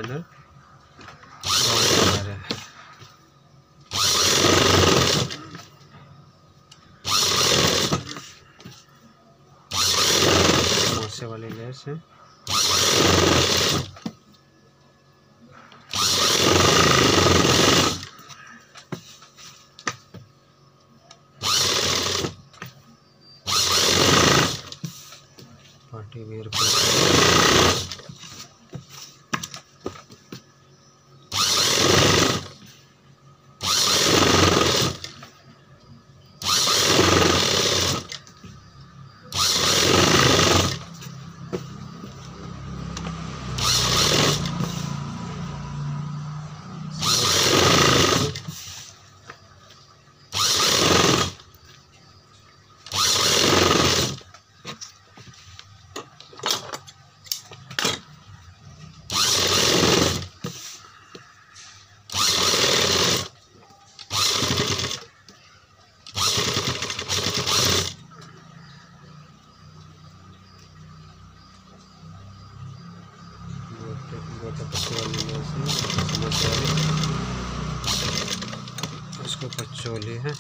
Panel है। मोसे वाली less है। पार्टी वेयर उसको पचोली है।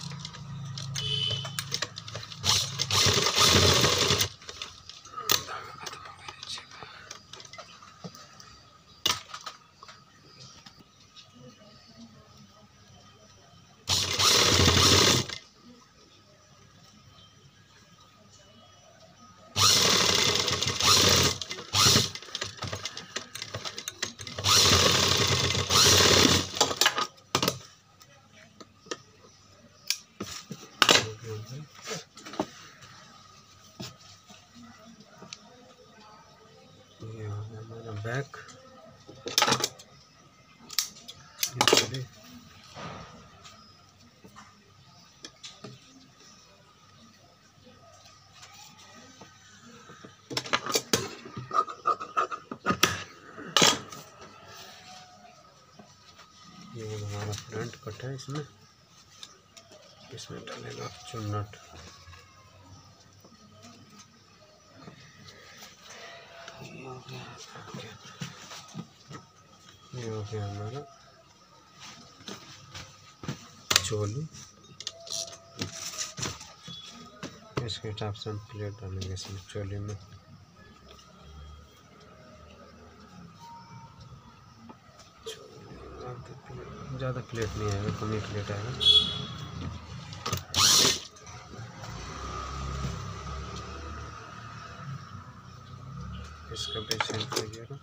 ये हमारा बैक ये हमारा फ्रंट कट है। इसमें डालेगा चुन्नट। ये हो गया हमारा चोली। इसके हिसाब से हम प्लेट डालेंगे इसमें चोली में। ज़्यादा प्लेट नहीं आएगा, कम ही प्लेट आएगा। इसका बेसन वगैरह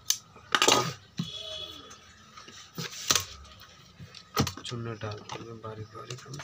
चुन्ना डालते हैं बारीक बारीक हम।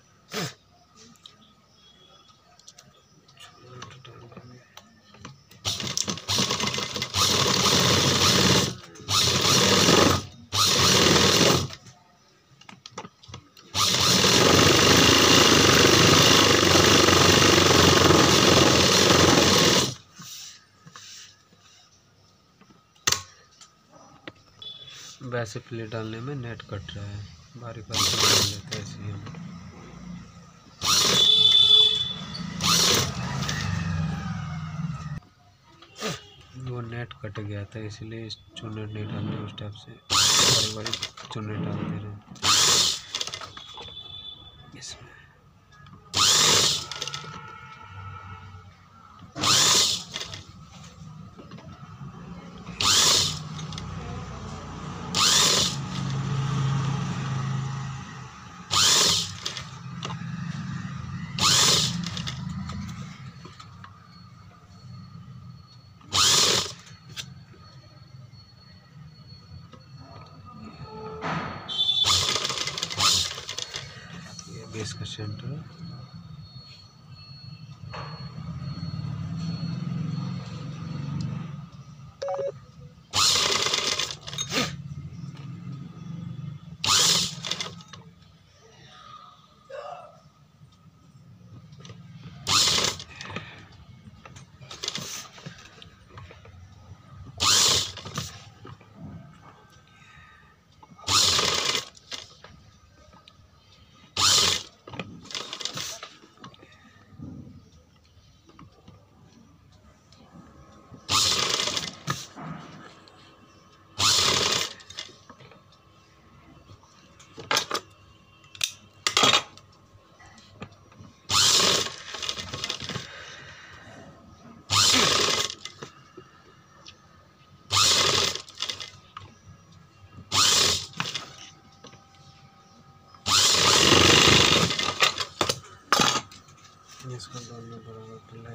वैसे प्लेट डालने में नेट कट रहा है, बारीक बारीक डाल लेते हैं ऐसे हम। वो नेट कट गया था इसलिए चुन्नट नहीं डाल रहे, उस टाइप से बारीक बारीक चुन्नट डाल दे रहे हैं इसमें। बेस का सेंटर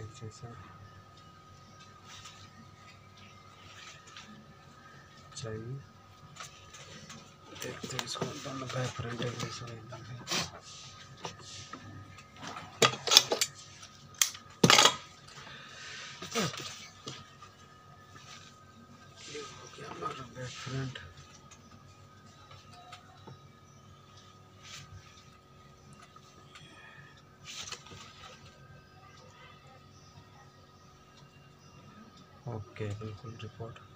बैक जैसा चाहिए। देखते हैं इसको, दोनों बैक फ्रंट एक जैसा एकदम है। ये हो गया हमारा बैक फ्रंट। ओके, बिल्कुल रिपोर्ट।